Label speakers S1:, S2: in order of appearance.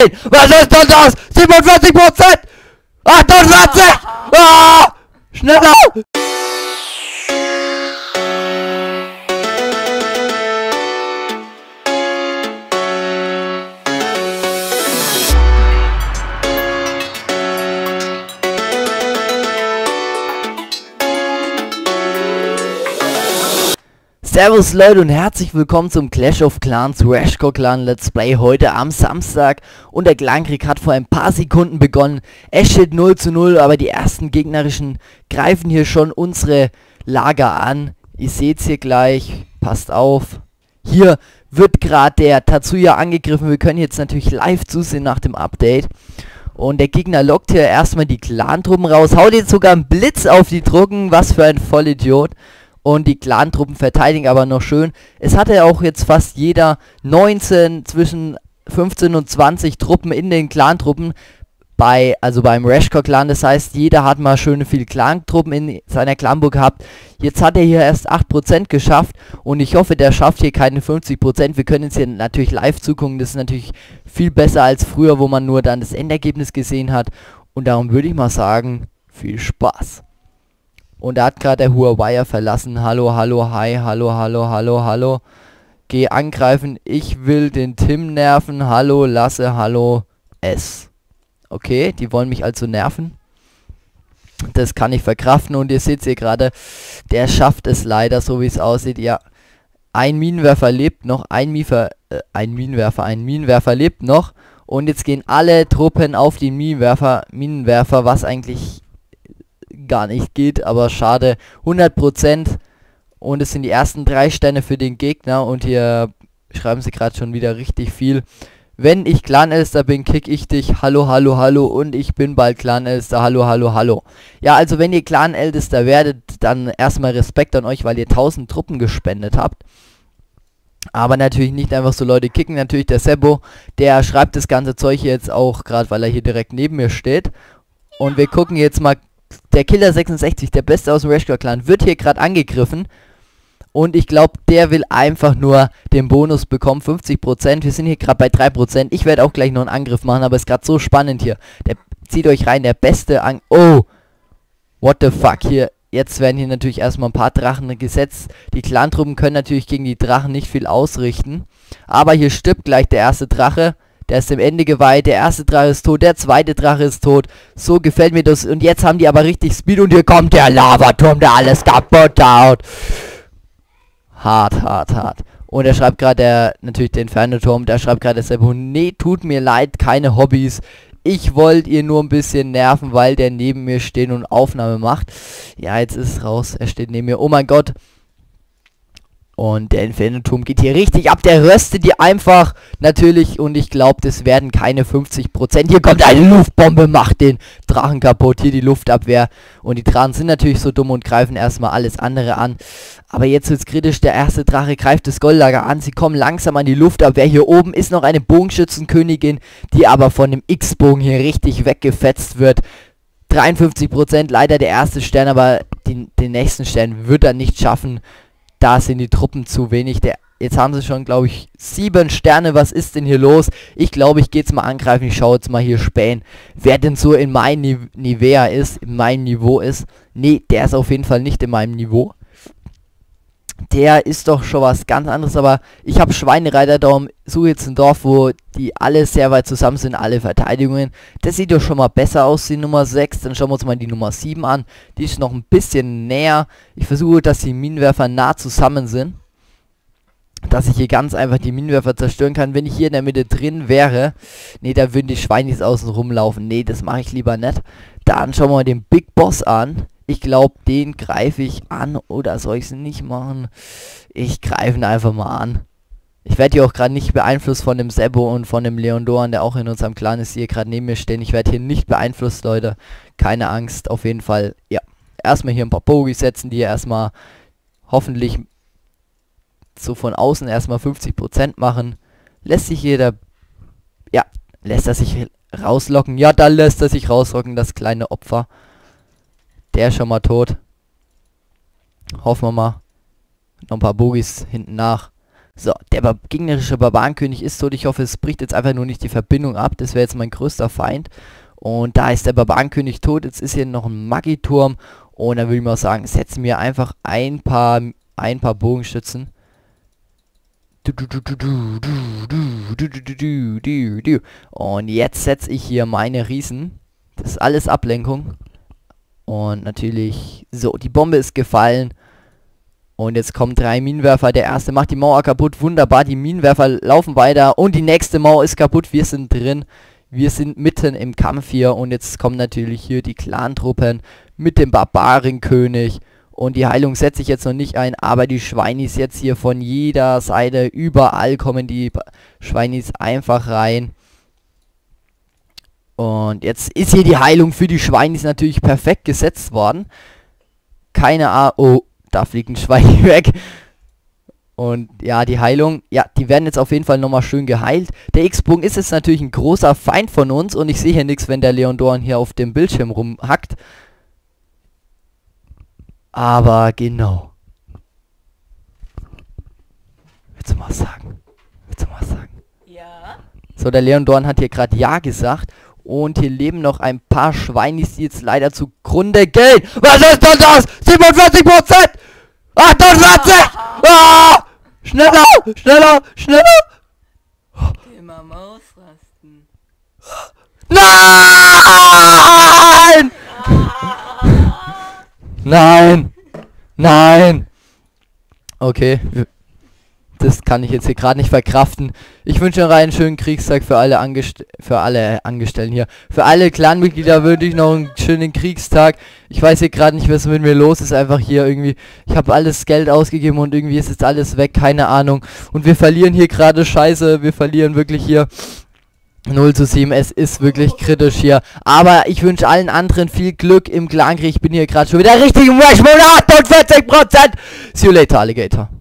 S1: Was ist denn das? 47%! 48! Ah! Schneller! Servus Leute und herzlich willkommen zum Clash of Clans Rashcore Clan Let's Play heute am Samstag. Und der Clankrieg hat vor ein paar Sekunden begonnen. Es steht 0:0, aber die ersten gegnerischen greifen hier schon unsere Lager an. Ihr seht's hier gleich, passt auf. Hier wird gerade der Tatsuya angegriffen. Wir können jetzt natürlich live zusehen nach dem Update. Und der Gegner lockt hier erstmal die Clan-Truppen raus. Haut jetzt sogar einen Blitz auf die Drucken. Was für ein Vollidiot. Und die Clan-Truppen verteidigen aber noch schön. Es hatte auch jetzt fast jeder 19, zwischen 15 und 20 Truppen in den Clan-Truppen. Also beim Rashcore Clan. Das heißt, jeder hat mal schöne viele Clan-Truppen in seiner Clanburg gehabt. Jetzt hat er hier erst 8% geschafft. Und ich hoffe, der schafft hier keine 50%. Wir können jetzt hier natürlich live zugucken. Das ist natürlich viel besser als früher, wo man nur dann das Endergebnis gesehen hat. Und darum würde ich mal sagen, viel Spaß. Und da hat gerade der Huawei verlassen. Hallo, hallo, hi, hallo, hallo, hallo, hallo. Geh angreifen. Ich will den Tim nerven. Hallo, Lasse, hallo, S. Okay, die wollen mich also nerven. Das kann ich verkraften. Und ihr seht hier gerade, der schafft es leider, so wie es aussieht. Ja, ein Minenwerfer lebt noch. Ein Minenwerfer lebt noch. Und jetzt gehen alle Truppen auf den Minenwerfer, was eigentlich gar nicht geht, aber schade. 100% und es sind die ersten 3 Sterne für den Gegner und hier schreiben sie gerade schon wieder richtig viel. Wenn ich Clan-Ältester bin, kick ich dich. Hallo, hallo, hallo und ich bin bald Clan-Ältester. Hallo, hallo, hallo. Ja, also wenn ihr Clan-Ältester werdet, dann erstmal Respekt an euch, weil ihr 1000 Truppen gespendet habt. Aber natürlich nicht einfach so Leute kicken. Natürlich der Sebo, der schreibt das ganze Zeug jetzt auch, gerade weil er hier direkt neben mir steht. Und wir gucken jetzt mal. Der Killer 66, der Beste aus dem Rashcore Clan, wird hier gerade angegriffen. Und ich glaube, der will einfach nur den Bonus bekommen. 50%. Wir sind hier gerade bei 3%. Ich werde auch gleich noch einen Angriff machen, aber es ist gerade so spannend hier. Zieht euch rein, der Beste an... Oh! What the fuck? Hier, jetzt werden hier natürlich erstmal ein paar Drachen gesetzt. Die Clan-Truppen können natürlich gegen die Drachen nicht viel ausrichten. Aber hier stirbt gleich der erste Drache. Der ist dem Ende geweiht, der erste Drache ist tot, der zweite Drache ist tot. So gefällt mir das. Und jetzt haben die aber richtig Speed und hier kommt der Lavaturm, der alles kaputt haut. Hart, hart, hart. Und er schreibt gerade, natürlich den Inferno-Turm, der schreibt gerade selber, nee, tut mir leid, keine Hobbys. Ich wollte ihr nur ein bisschen nerven, weil der neben mir steht und Aufnahme macht. Ja, jetzt ist es raus, er steht neben mir, oh mein Gott. Und der Inferno-Turm geht hier richtig ab. Der röstet die einfach natürlich. Und ich glaube, das werden keine 50%. Hier kommt eine Luftbombe, macht den Drachen kaputt. Hier die Luftabwehr. Und die Drachen sind natürlich so dumm und greifen erstmal alles andere an. Aber jetzt wird es kritisch. Der erste Drache greift das Goldlager an. Sie kommen langsam an die Luftabwehr. Hier oben ist noch eine Bogenschützenkönigin, die aber von dem X-Bogen hier richtig weggefetzt wird. 53%, leider der erste Stern, aber den nächsten Stern wird er nicht schaffen. Da sind die Truppen zu wenig. Jetzt haben sie schon, glaube ich, 7 Sterne. Was ist denn hier los? Ich glaube, ich gehe jetzt mal angreifen. Ich schaue jetzt mal hier spähen, wer denn so in meinem Niveau ist. Nee, der ist auf jeden Fall nicht in meinem Niveau. Der ist doch schon was ganz anderes, aber ich habe Schweinereiter, darum suche jetzt ein Dorf, wo die alle sehr weit zusammen sind, alle Verteidigungen. Das sieht doch schon mal besser aus, die Nummer 6. Dann schauen wir uns mal die Nummer 7 an. Die ist noch ein bisschen näher. Ich versuche, dass die Minenwerfer nah zusammen sind. Dass ich hier ganz einfach die Minenwerfer zerstören kann. Wenn ich hier in der Mitte drin wäre, nee, da würden die Schweinis außen rumlaufen. Nee, das mache ich lieber nicht. Dann schauen wir mal den Big Boss an. Ich glaube, den greife ich an. Oder soll ich es nicht machen? Ich greife ihn einfach mal an. Ich werde hier auch gerade nicht beeinflusst von dem Sebo und von dem Leon Doan, der auch in unserem Clan ist, die hier gerade neben mir stehen. Ich werde hier nicht beeinflusst, Leute. Keine Angst, auf jeden Fall. Ja, erstmal hier ein paar Bogies setzen, die hier erstmal hoffentlich so von außen erstmal 50% machen. Lässt sich jeder... Ja, lässt er sich rauslocken. Ja, da lässt er sich rauslocken, das kleine Opfer. Der ist schon mal tot. Hoffen wir mal. Noch ein paar Bogies hinten nach. So, der gegnerische Barbarenkönig ist tot. Ich hoffe, es bricht jetzt einfach nur nicht die Verbindung ab. Das wäre jetzt mein größter Feind. Und da ist der Barbarenkönig tot. Jetzt ist hier noch ein Magiturm. Und dann würde ich mal sagen, setzen wir einfach ein paar Bogenschützen. Und jetzt setze ich hier meine Riesen. Das ist alles Ablenkung. Und natürlich, so, die Bombe ist gefallen. Und jetzt kommen 3 Minenwerfer. Der erste macht die Mauer kaputt. Wunderbar, die Minenwerfer laufen weiter. Und die nächste Mauer ist kaputt. Wir sind drin. Wir sind mitten im Kampf hier. Und jetzt kommen natürlich hier die Clan-Truppen mit dem Barbarenkönig. Und die Heilung setze ich jetzt noch nicht ein. Aber die Schweinis jetzt hier von jeder Seite. Überall kommen die Schweinis einfach rein. Und jetzt ist hier die Heilung für die Schweinis natürlich perfekt gesetzt worden. Keine Ahnung. Oh, da fliegt ein Schwein weg. Und ja, die Heilung, ja, die werden jetzt auf jeden Fall nochmal schön geheilt. Der X-Bogen ist jetzt natürlich ein großer Feind von uns. Und ich sehe hier nichts, wenn der Leon Dorn hier auf dem Bildschirm rumhackt. Aber genau. Willst du mal was sagen? Willst du mal was sagen?
S2: Ja.
S1: So, der Leon Dorn hat hier gerade Ja gesagt. Und hier leben noch ein paar Schweinis, die jetzt leider zugrunde gehen. Was ist denn das? 47%! 48! Ah! Schneller! Schneller! Schneller!
S2: Geh mal ausrasten.
S1: Nein! Nein! Nein! Okay, das kann ich jetzt hier gerade nicht verkraften. Ich wünsche noch einen schönen Kriegstag für alle Angestellten hier. Für alle Clanmitglieder wünsche ich noch einen schönen Kriegstag. Ich weiß hier gerade nicht, was mit mir los ist. Einfach hier irgendwie, ich habe alles Geld ausgegeben und irgendwie ist jetzt alles weg. Keine Ahnung. Und wir verlieren hier gerade scheiße. Wir verlieren wirklich hier 0:7. Es ist wirklich kritisch hier. Aber ich wünsche allen anderen viel Glück im Clankrieg. Ich bin hier gerade schon wieder richtig im Rush-Mode. 48%! See you later, Alligator.